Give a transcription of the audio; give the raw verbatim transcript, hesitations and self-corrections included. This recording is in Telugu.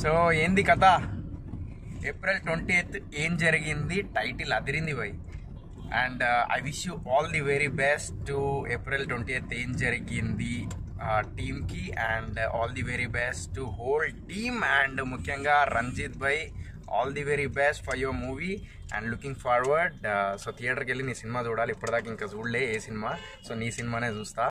సో ఏంది కథ? ఏప్రిల్ ట్వంటీ ఎయిత్ ఏం జరిగింది? టైటిల్ అదిరింది భయ్. And I wish you all the very best to April twenty eighth ఏం జరిగింది టీమ్కి, and all the very best to whole team, and ముఖ్యంగా Ranjith bhai all the very best for your movie and looking forward. So థియేటర్కి వెళ్ళి నీ సినిమా చూడాలి, ఇప్పటిదాకా ఇంకా చూడలే ఏ సినిమా, సో నీ సినిమానే చూస్తా.